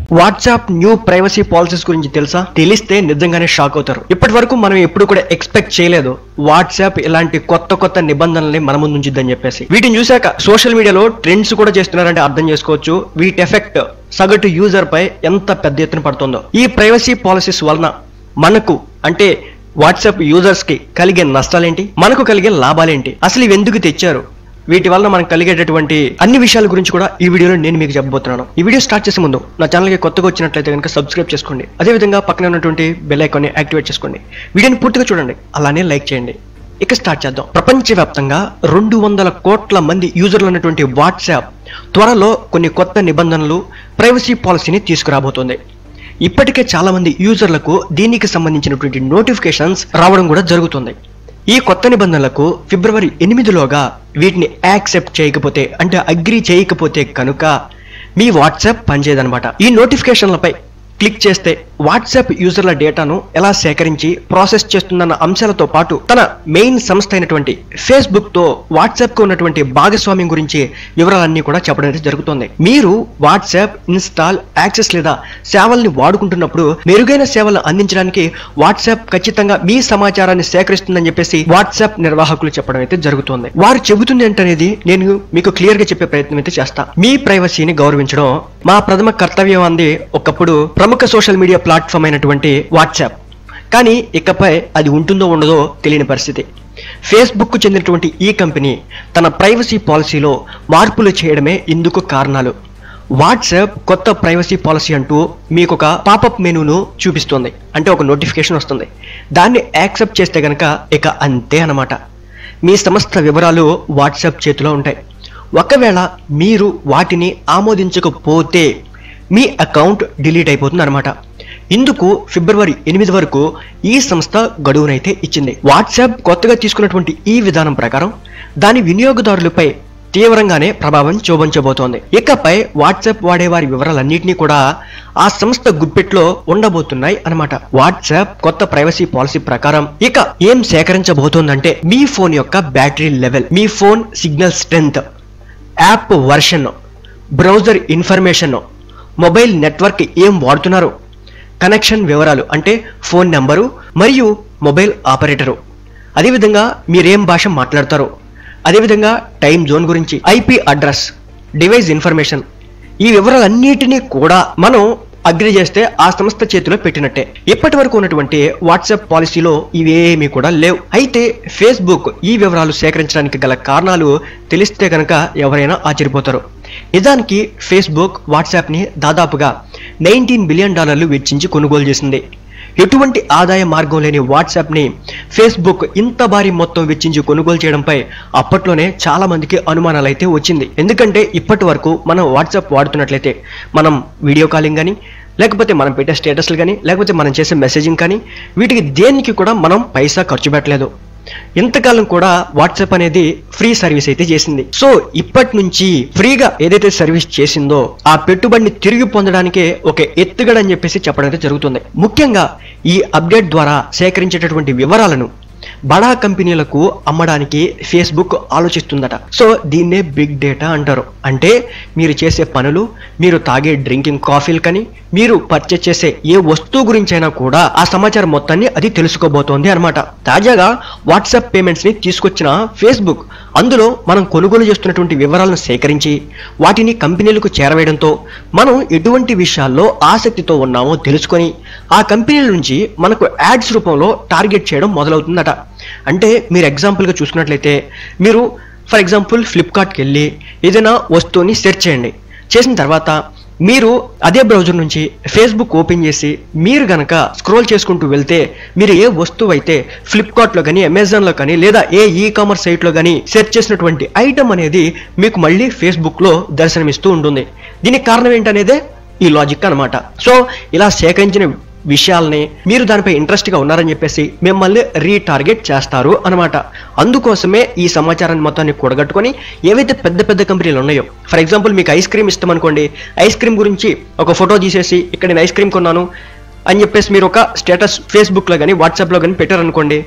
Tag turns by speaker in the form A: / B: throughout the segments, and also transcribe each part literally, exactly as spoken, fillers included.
A: WhatsApp new privacy policies గురించి తెలుసా? తెలిస్తే నిజంగానే షాక్ అవుతారు. ఇప్పటి వరకు మనం ఎప్పుడు కూడా ఎక్స్పెక్ట్ చేయలేదు వాట్సాప్ ఇలాంటి కొత్త కొత్త నిబంధనల్ని మన ముందు ఉంచిద్దని చెప్పేసి. వీటిని చూశాక సోషల్ మీడియాలో ట్రెండ్స్ కూడా చేస్తున్నారంటే అర్థం చేసుకోవచ్చు వీటి ఎఫెక్ట్ సగటు యూజర్ పై ఎంత పెద్ద ఎత్తున పడుతుందో. ఈ ప్రైవసీ పాలసీస్ వలన మనకు అంటే వాట్సాప్ యూజర్స్ కి కలిగే నష్టాలేంటి, మనకు కలిగే లాభాలేంటి, అసలు ఇవి ఎందుకు తెచ్చారు, వీటి వల్ల మనకు కలిగేటటువంటి అన్ని విషయాల గురించి కూడా ఈ వీడియోలో నేను మీకు చెప్పబోతున్నాను. ఈ వీడియో స్టార్ట్ చేసే ముందు నా ఛానల్కి కొత్తగా వచ్చినట్లయితే కనుక సబ్స్క్రైబ్ చేసుకోండి. అదేవిధంగా పక్కన ఉన్నటువంటి బెల్ ఐకాన్ని యాక్టివేట్ చేసుకోండి. వీడియోని పూర్తిగా చూడండి, అలానే లైక్ చేయండి. ఇక స్టార్ట్ చేద్దాం. ప్రపంచవ్యాప్తంగా రెండు వందల కోట్ల మంది యూజర్లు ఉన్నటువంటి వాట్సాప్ త్వరలో కొన్ని కొత్త నిబంధనలు ప్రైవసీ పాలసీని తీసుకురాబోతోంది. ఇప్పటికే చాలా మంది యూజర్లకు దీనికి సంబంధించినటువంటి నోటిఫికేషన్స్ రావడం కూడా జరుగుతుంది. ఈ కొత్త నిబంధనలకు ఫిబ్రవరి ఎనిమిదిలోగా వీటిని యాక్సెప్ట్ చేయకపోతే అంటే అగ్రీ చేయకపోతే కనుక మీ వాట్సాప్ పనిచేయదనమాట. ఈ నోటిఫికేషన్లపై క్లిక్ చేస్తే వాట్సాప్ యూజర్ల డేటాను ఎలా సేకరించి ప్రాసెస్ చేస్తుందన్న అంశాలతో పాటు తన మెయిన్ సంస్థ అయినటువంటి ఫేస్బుక్ తో వాట్సాప్ కు ఉన్నటువంటి భాగస్వామ్యం గురించి వివరాలన్నీ కూడా చెప్పడం జరుగుతుంది. మీరు వాట్సాప్ ఇన్స్టాల్, యాక్సెస్ లేదా సేవల్ని వాడుకుంటున్నప్పుడు మెరుగైన సేవలను అందించడానికి వాట్సాప్ ఖచ్చితంగా మీ సమాచారాన్ని సేకరిస్తుందని చెప్పేసి వాట్సాప్ నిర్వాహకులు చెప్పడం అయితే జరుగుతుంది. వారు చెబుతుంది ఏంటనేది నేను మీకు క్లియర్ గా చెప్పే ప్రయత్నం అయితే చేస్తా. మీ ప్రైవసీని గౌరవించడం మా ప్రథమ కర్తవ్యం అంది ఒకప్పుడు ప్రముఖ సోషల్ మీడియా ప్లాట్ఫామ్ అయినటువంటి వాట్సాప్. కానీ ఇకపై అది ఉంటుందో ఉండదో తెలియని పరిస్థితి. ఫేస్బుక్ కు చెందినటువంటి ఈ కంపెనీ తన ప్రైవసీ పాలసీలో మార్పులు చేయడమే ఇందుకు కారణాలు. వాట్సాప్ కొత్త ప్రైవసీ పాలసీ అంటూ మీకు ఒక పాపప్ మెనూను చూపిస్తుంది, అంటే ఒక నోటిఫికేషన్ వస్తుంది. దాన్ని యాక్సెప్ట్ చేస్తే గనక ఇక అంతే అన్నమాట. మీ సమస్త వివరాలు వాట్సాప్ చేతిలో ఉంటాయి. ఒకవేళ మీరు వాటిని ఆమోదించకపోతే మీ అకౌంట్ డిలీట్ అయిపోతుంది అనమాట. ఇందుకు ఫిబ్రవరి ఎనిమిది వరకు ఈ సంస్థ గడువునైతే ఇచ్చింది. వాట్సాప్ కొత్తగా తీసుకున్నటువంటి ఈ విధానం ప్రకారం దాని వినియోగదారులపై తీవ్రంగానే ప్రభావం చూపించబోతోంది. ఇకపై వాట్సాప్ వాడేవారి వివరాలన్నింటినీ కూడా ఆ సంస్థ గుప్పెట్లో ఉండబోతున్నాయి అనమాట. వాట్సాప్ కొత్త ప్రైవసీ పాలసీ ప్రకారం ఇక ఏం సేకరించబోతోందంటే మీ ఫోన్ యొక్క బ్యాటరీ లెవెల్, మీ phone signal strength, app version, browser information, mobile network ఏం వాడుతున్నారు, కనెక్షన్ వివరాలు అంటే ఫోన్ నెంబరు మరియు మొబైల్ ఆపరేటరు, అదేవిధంగా మీరేం భాష మాట్లాడతారు, అదేవిధంగా టైం జోన్ గురించి, ఐపీ అడ్రస్, డివైస్ ఇన్ఫర్మేషన్, ఈ వివరాలన్నిటినీ కూడా మనం అగ్రి చేస్తే ఆ సంస్థ చేతిలో పెట్టినట్టే. ఇప్పటి వరకు ఉన్నటువంటి వాట్సాప్ పాలసీలో ఇవేమీ కూడా లేవు. అయితే ఫేస్బుక్ ఈ వివరాలు సేకరించడానికి గల కారణాలు తెలిస్తే కనుక ఎవరైనా ఆశ్చర్యపోతారు. నిజానికి ఫేస్బుక్ వాట్సాప్ ని దాదాపుగా నైన్టీన్ బిలియన్ డాలర్లు వెచ్చించి కొనుగోలు చేసింది. ఎటువంటి ఆదాయ మార్గం లేని వాట్సాప్ ని ఫేస్బుక్ ఇంత భారీ మొత్తం వెచ్చించి కొనుగోలు చేయడంపై అప్పట్లోనే చాలా మందికి అనుమానాలు అయితే వచ్చింది. ఎందుకంటే ఇప్పటి వరకు మనం వాట్సాప్ వాడుతున్నట్లయితే మనం వీడియో కాలింగ్ కానీ, లేకపోతే మనం పెట్టే స్టేటస్లు కానీ, లేకపోతే మనం చేసే మెసేజింగ్ కానీ, వీటికి దేనికి కూడా మనం పైసా ఖర్చు పెట్టలేదు. ఇంతకాలం కూడా వాట్సాప్ అనేది ఫ్రీ సర్వీస్ అయితే చేసింది. సో ఇప్పటి నుంచి ఫ్రీగా ఏదైతే సర్వీస్ చేసిందో ఆ పెట్టుబడిని తిరిగి పొందడానికే ఒక ఎత్తుగడ అని చెప్పేసి చెప్పడం అయితే జరుగుతుంది. ముఖ్యంగా ఈ అప్డేట్ ద్వారా సేకరించేటటువంటి వివరాలను బడా కంపెనీలకు అమ్మడానికి ఫేస్బుక్ ఆలోచిస్తుందట. సో దీన్నే బిగ్ డేటా అంటారు. అంటే మీరు చేసే పనులు, మీరు తాగే డ్రింకింగ్ కాఫీలు కానీ, మీరు పర్చేస్ చేసే ఏ వస్తువు గురించి అయినా కూడా ఆ సమాచారం మొత్తాన్ని అది తెలుసుకోబోతోంది అనమాట. తాజాగా వాట్సాప్ పేమెంట్స్ ని తీసుకొచ్చిన ఫేస్బుక్ అందులో మనం కొనుగోలు చేస్తున్నటువంటి వివరాలను సేకరించి వాటిని కంపెనీలకు చేరవేయడంతో మనం ఎటువంటి విషయాల్లో ఆసక్తితో ఉన్నామో తెలుసుకొని ఆ కంపెనీల నుంచి మనకు యాడ్స్ రూపంలో టార్గెట్ చేయడం మొదలవుతుందట. అంటే మీరు ఎగ్జాంపుల్గా చూసుకున్నట్లయితే మీరు ఫర్ ఎగ్జాంపుల్ ఫ్లిప్కార్ట్కి వెళ్ళి ఏదైనా వస్తువుని సెర్చ్ చేయండి. చేసిన తర్వాత మీరు అదే బ్రౌజర్ నుంచి ఫేస్బుక్ ఓపెన్ చేసి మీరు గనక స్క్రోల్ చేసుకుంటూ వెళ్తే మీరు ఏ వస్తువు అయితే ఫ్లిప్కార్ట్లో కానీ, అమెజాన్లో కానీ, లేదా ఏ ఈ కామర్స్ సైట్లో కానీ సెర్చ్ చేసినటువంటి ఐటమ్ అనేది మీకు మళ్ళీ ఫేస్బుక్లో దర్శనమిస్తూ ఉంటుంది. దీనికి కారణం ఏంటనేదే ఈ లాజిక్ అనమాట. సో ఇలా సేకరించిన విషయాల్ని మీరు దానిపై ఇంట్రెస్ట్ గా ఉన్నారని చెప్పేసి మిమ్మల్ని రీటార్గెట్ చేస్తారు అనమాట. అందుకోసమే ఈ సమాచారాన్ని మొత్తాన్ని కూడగట్టుకొని ఏవైతే పెద్ద పెద్ద కంపెనీలు ఉన్నాయో, ఫర్ ఎగ్జాంపుల్ మీకు ఐస్ క్రీమ్ ఇష్టం అనుకోండి, ఐస్ క్రీమ్ గురించి ఒక ఫోటో తీసేసి ఇక్కడ నేను ఐస్ క్రీమ్ కొన్నాను అని చెప్పేసి మీరు ఒక స్టేటస్ ఫేస్బుక్లో కానీ వాట్సాప్లో కానీ పెట్టారనుకోండి,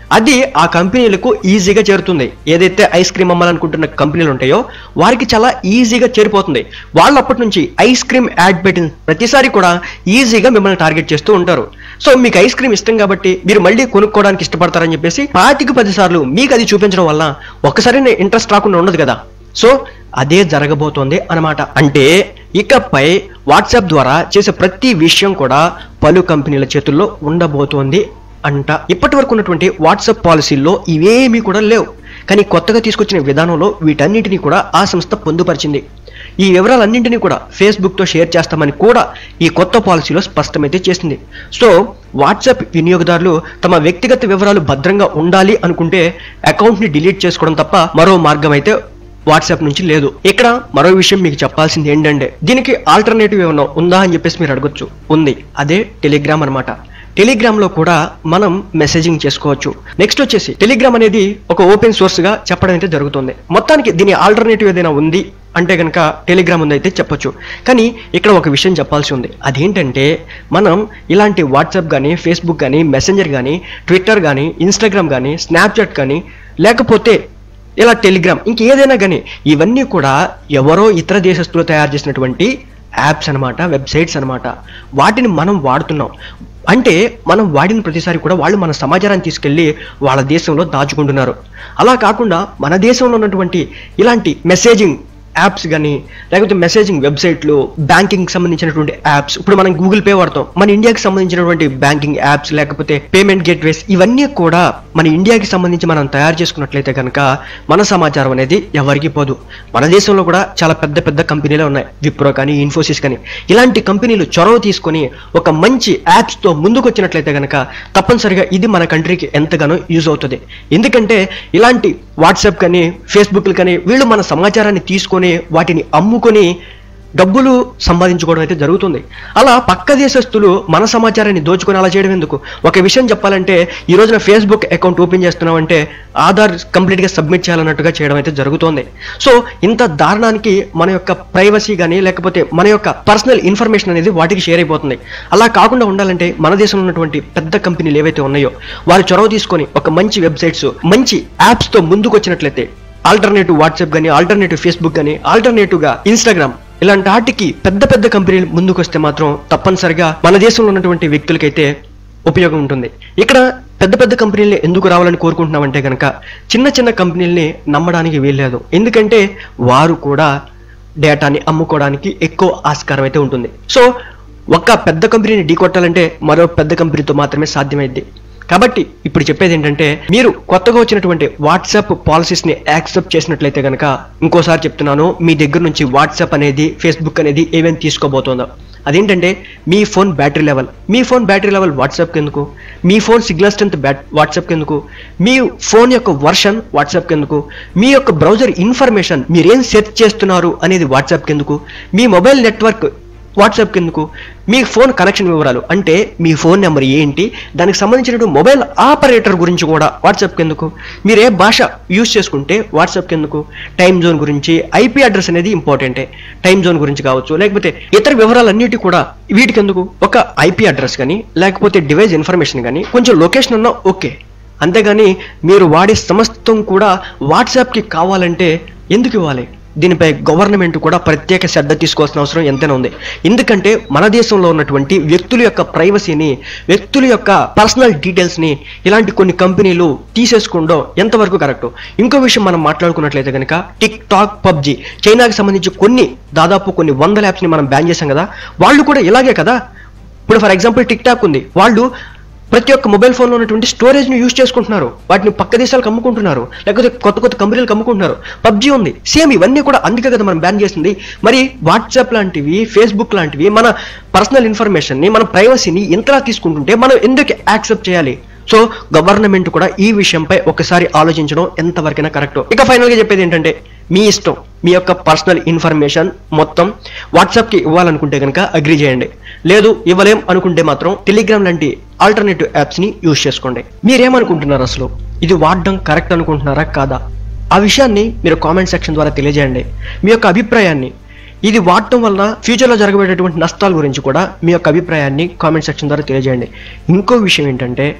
A: అది ఆ కంపెనీలకు ఈజీగా చేరుతుంది. ఏదైతే ఐస్ క్రీమ్ అమ్మాలనుకుంటున్న కంపెనీలు ఉంటాయో వారికి చాలా ఈజీగా చేరిపోతుంది. వాళ్ళు అప్పటి నుంచి ఐస్ క్రీమ్ యాడ్ పెట్టిన ప్రతిసారి కూడా ఈజీగా మిమ్మల్ని టార్గెట్ చేస్తూ ఉంటారు. సో మీకు ఐస్ క్రీమ్ ఇష్టం కాబట్టి మీరు మళ్ళీ కొనుక్కోవడానికి ఇష్టపడతారని చెప్పేసి పాతికి పది సార్లు మీకు అది చూపించడం వల్ల ఒక్కసారి ఇంట్రెస్ట్ రాకుండా ఉండదు కదా. సో అదే జరగబోతోంది అన్నమాట. అంటే ఇకపై వాట్సాప్ ద్వారా చేసే ప్రతి విషయం కూడా పలు కంపెనీల చేతుల్లో ఉండబోతోంది అంట. ఇప్పటి వరకు ఉన్నటువంటి వాట్సాప్ పాలసీల్లో ఇవేమీ కూడా లేవు. కానీ కొత్తగా తీసుకొచ్చిన విధానంలో వీటన్నిటిని కూడా ఆ సంస్థ పొందుపరిచింది. ఈ వివరాలన్నింటినీ కూడా ఫేస్బుక్తో షేర్ చేస్తామని కూడా ఈ కొత్త పాలసీలో స్పష్టమైతే చేసింది. సో వాట్సాప్ వినియోగదారులు తమ వ్యక్తిగత వివరాలు భద్రంగా ఉండాలి అనుకుంటే అకౌంట్ని డిలీట్ చేసుకోవడం తప్ప మరో మార్గం అయితే వాట్సాప్ నుంచి లేదు. ఇక్కడ మరో విషయం మీకు చెప్పాల్సింది ఏంటంటే దీనికి ఆల్టర్నేటివ్ ఏమన్నా ఉందా అని చెప్పేసి మీరు అడగొచ్చు. ఉంది, అదే టెలిగ్రామ్ అనమాట. టెలిగ్రామ్ లో కూడా మనం మెసేజింగ్ చేసుకోవచ్చు. నెక్స్ట్ వచ్చేసి టెలిగ్రామ్ అనేది ఒక ఓపెన్ సోర్స్ గా చెప్పడం అయితే జరుగుతుంది. మొత్తానికి దీని ఆల్టర్నేటివ్ ఏదైనా ఉంది అంటే కనుక టెలిగ్రామ్ ఉందైతే చెప్పొచ్చు. కానీ ఇక్కడ ఒక విషయం చెప్పాల్సి ఉంది. అదేంటంటే మనం ఇలాంటి వాట్సాప్ కానీ ఫేస్బుక్ కానీ మెసెంజర్ కానీ ట్విట్టర్ కానీ ఇన్స్టాగ్రామ్ కానీ స్నాప్చాట్ కానీ లేకపోతే ఇలా టెలిగ్రామ్ ఇంకేదైనా కానీ ఇవన్నీ కూడా ఎవరో ఇతర దేశస్తులు తయారు చేసినటువంటి యాప్స్ అనమాట, వెబ్సైట్స్ అనమాట. వాటిని మనం వాడుతున్నాం అంటే మనం వాడిన ప్రతిసారి కూడా వాళ్ళు మన సమాచారాన్ని తీసుకెళ్లి వాళ్ళ దేశంలో దాచుకుంటున్నారు. అలా కాకుండా మన దేశంలో ఉన్నటువంటి ఇలాంటి మెసేజింగ్ యాప్స్ కానీ లేకపోతే మెసేజింగ్ వెబ్సైట్లు, బ్యాంకింగ్ సంబంధించినటువంటి యాప్స్, ఇప్పుడు మనం గూగుల్ పే వాడతాం, మన ఇండియాకి సంబంధించినటువంటి బ్యాంకింగ్ యాప్స్ లేకపోతే పేమెంట్ గేట్వేస్ ఇవన్నీ కూడా మన ఇండియాకి సంబంధించి మనం తయారు చేసుకున్నట్లయితే కనుక మన సమాచారం అనేది ఎవరికి పోదు. మన దేశంలో కూడా చాలా పెద్ద పెద్ద కంపెనీలే ఉన్నాయి, విప్రో కానీ ఇన్ఫోసిస్ కానీ. ఇలాంటి కంపెనీలు చొరవ తీసుకొని ఒక మంచి యాప్స్తో ముందుకు వచ్చినట్లయితే కనుక తప్పనిసరిగా ఇది మన కంట్రీకి ఎంతగానో యూజ్ అవుతుంది. ఎందుకంటే ఇలాంటి వాట్సాప్ కానీ ఫేస్బుక్లు కానీ వీళ్ళు మన సమాచారాన్ని తీసుకొని వాటిని అమ్ముకొని డబ్బులు సంపాదించుకోవడం అయితే జరుగుతుంది. అలా పక్క దేశస్తులు మన సమాచారాన్ని దోచుకొని అలా చేయడం ఎందుకు? ఒక విషయం చెప్పాలంటే ఈ రోజున ఫేస్బుక్ అకౌంట్ ఓపెన్ చేస్తున్నామంటే ఆధార్ కంప్లీట్గా సబ్మిట్ చేయాలన్నట్టుగా చేయడం అయితే జరుగుతోంది. సో ఇంత దారుణానికి మన యొక్క ప్రైవసీ కానీ లేకపోతే మన యొక్క పర్సనల్ ఇన్ఫర్మేషన్ అనేది వాటికి షేర్ అయిపోతుంది. అలా కాకుండా ఉండాలంటే మన దేశంలో ఉన్నటువంటి పెద్ద కంపెనీలు ఏవైతే ఉన్నాయో వారు చొరవ తీసుకొని ఒక మంచి వెబ్సైట్స్ మంచి యాప్స్తో ముందుకు వచ్చినట్లయితే ఆల్టర్నేటివ్ వాట్సాప్ కానీ ఆల్టర్నేటివ్ ఫేస్బుక్ కానీ ఆల్టర్నేటివ్గా ఇన్స్టాగ్రామ్ ఇలాంటి వాటికి పెద్ద పెద్ద కంపెనీలు ముందుకు వస్తే మాత్రం తప్పనిసరిగా మన దేశంలో ఉన్నటువంటి వ్యక్తులకైతే ఉపయోగం ఉంటుంది. ఇక్కడ పెద్ద పెద్ద కంపెనీల్ని ఎందుకు రావాలని కోరుకుంటున్నామంటే కనుక చిన్న చిన్న కంపెనీల్ని నమ్మడానికి వీల్లేదు. ఎందుకంటే వారు కూడా డేటాని అమ్ముకోవడానికి ఎక్కువ ఆస్కారం అయితే ఉంటుంది. సో ఒక పెద్ద కంపెనీని ఢీకొట్టాలంటే మరో పెద్ద కంపెనీతో మాత్రమే సాధ్యమైంది. కాబట్టి ఇప్పుడు చెప్పేది ఏంటంటే మీరు కొత్తగా వచ్చినటువంటి వాట్సాప్ పాలసీస్ ని యాక్సెప్ట్ చేసినట్లయితే కనుక ఇంకోసారి చెప్తున్నాను, మీ దగ్గర నుంచి వాట్సాప్ అనేది ఫేస్బుక్ అనేది ఏమేమి తీసుకోబోతుందో అదేంటంటే మీ ఫోన్ బ్యాటరీ లెవెల్, మీ ఫోన్ బ్యాటరీ లెవెల్ వాట్సాప్కి ఎందుకు, మీ ఫోన్ సిగ్నల్ స్ట్రెంత్ బ్యాట్ వాట్సాప్కి ఎందుకు, మీ ఫోన్ యొక్క వర్షన్ వాట్సాప్కి ఎందుకు, మీ యొక్క బ్రౌజర్ ఇన్ఫర్మేషన్ మీరేం సెర్చ్ చేస్తున్నారు అనేది వాట్సాప్కి ఎందుకు, మీ మొబైల్ నెట్వర్క్ వాట్సాప్కి ఎందుకు, మీ ఫోన్ కనెక్షన్ వివరాలు అంటే మీ ఫోన్ నెంబర్ ఏంటి, దానికి సంబంధించిన మొబైల్ ఆపరేటర్ గురించి కూడా వాట్సాప్కి ఎందుకు, మీరు ఏ భాష యూజ్ చేసుకుంటే వాట్సాప్కి ఎందుకు, టైం జోన్ గురించి, ఐపీ అడ్రస్ అనేది ఇంపార్టెంటే, టైం జోన్ గురించి కావచ్చు లేకపోతే ఇతర వివరాలన్నిటి కూడా వీటికి ఎందుకు, ఒక ఐపీ అడ్రస్ కానీ లేకపోతే డివైస్ ఇన్ఫర్మేషన్ కానీ కొంచెం లొకేషన్ ఉన్నా ఓకే. అంతేగాని మీరు వాడే సమస్తం కూడా వాట్సాప్కి కావాలంటే ఎందుకు ఇవ్వాలి? దీనిపై గవర్నమెంట్ కూడా ప్రత్యేక శ్రద్ధ తీసుకోవాల్సిన అవసరం ఎంతైనా ఉంది. ఎందుకంటే మన దేశంలో ఉన్నటువంటి వ్యక్తుల యొక్క ప్రైవసీని, వ్యక్తుల యొక్క పర్సనల్ డీటెయిల్స్ని ఇలాంటి కొన్ని కంపెనీలు తీసేసుకోవడం ఎంతవరకు కరెక్ట్. ఇంకో విషయం మనం మాట్లాడుకున్నట్లయితే కనుక టిక్ టాక్, పబ్జీ, చైనాకి సంబంధించి కొన్ని దాదాపు కొన్ని వందల యాప్స్ని మనం బ్యాన్ చేశాం కదా, వాళ్ళు కూడా ఇలాగే కదా. ఇప్పుడు ఫర్ ఎగ్జాంపుల్ టిక్ టాక్ ఉంది, వాళ్ళు ప్రతి ఒక్క మొబైల్ ఫోన్లో ఉన్నటువంటి స్టోరేజ్ని యూజ్ చేసుకుంటున్నారు, వాటిని పక్క దేశాలకు అమ్ముకుంటున్నారు లేకపోతే కొత్త కొత్త కంపెనీలకు అమ్ముకుంటున్నారు. పబ్జీ ఉంది, సేమ్ ఇవన్నీ కూడా అందుకే కదా మనం బ్యాన్ చేసింది. మరి వాట్సాప్ లాంటివి, ఫేస్బుక్ లాంటివి మన పర్సనల్ ఇన్ఫర్మేషన్ని, మన ప్రైవసీని ఇంతలా తీసుకుంటుంటే మనం ఎందుకు యాక్సెప్ట్ చేయాలి? సో గవర్నమెంట్ కూడా ఈ విషయంపై ఒకసారి ఆలోచించడం ఎంతవరకైనా కరెక్ట్. ఇక ఫైనల్గా చెప్పేది ఏంటంటే మీ ఇష్టం, మీ యొక్క పర్సనల్ ఇన్ఫర్మేషన్ మొత్తం వాట్సాప్కి ఇవ్వాలనుకుంటే కనుక అగ్రీ చేయండి, లేదు ఇవ్వలేం అనుకుంటే మాత్రం టెలిగ్రామ్ లాంటి ఆల్టర్నేటివ్ యాప్స్ని యూజ్ చేసుకోండి. మీరేమనుకుంటున్నారు? అసలు ఇది వాడడం కరెక్ట్ అనుకుంటున్నారా కాదా? ఆ విషయాన్ని మీరు కామెంట్ సెక్షన్ ద్వారా తెలియజేయండి. మీ యొక్క అభిప్రాయాన్ని, ఇది వాడటం వలన ఫ్యూచర్లో జరగబోయేటటువంటి నష్టాల గురించి కూడా మీ యొక్క అభిప్రాయాన్ని కామెంట్ సెక్షన్ ద్వారా తెలియజేయండి. ఇంకో విషయం ఏంటంటే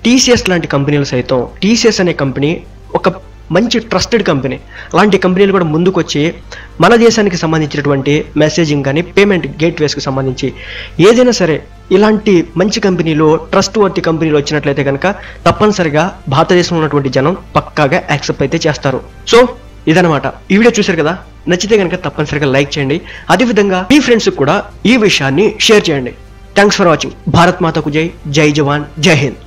A: టీసీఎస్ లాంటి కంపెనీలు సైతం, టీసీఎస్ అనే కంపెనీ ఒక మంచి ట్రస్టెడ్ కంపెనీ, అలాంటి కంపెనీలు కూడా ముందుకు వచ్చి మన దేశానికి సంబంధించినటువంటి మెసేజింగ్ కానీ పేమెంట్ గేట్వేస్కి సంబంధించి ఏదైనా సరే ఇలాంటి మంచి కంపెనీలు, ట్రస్ట్ వర్తి కంపెనీలు వచ్చినట్లయితే కనుక తప్పనిసరిగా భారతదేశంలో ఉన్నటువంటి జనం పక్కాగా యాక్సెప్ట్ అయితే చేస్తారు. సో ఇదనమాట. ఈ వీడియో చూశారు కదా, నచ్చితే కనుక తప్పనిసరిగా లైక్ చేయండి. అదేవిధంగా మీ ఫ్రెండ్స్కి కూడా ఈ విషయాన్ని షేర్ చేయండి. Thanks for watching. భారత్ మాతకు జై, జై జవాన్, జై హింద్.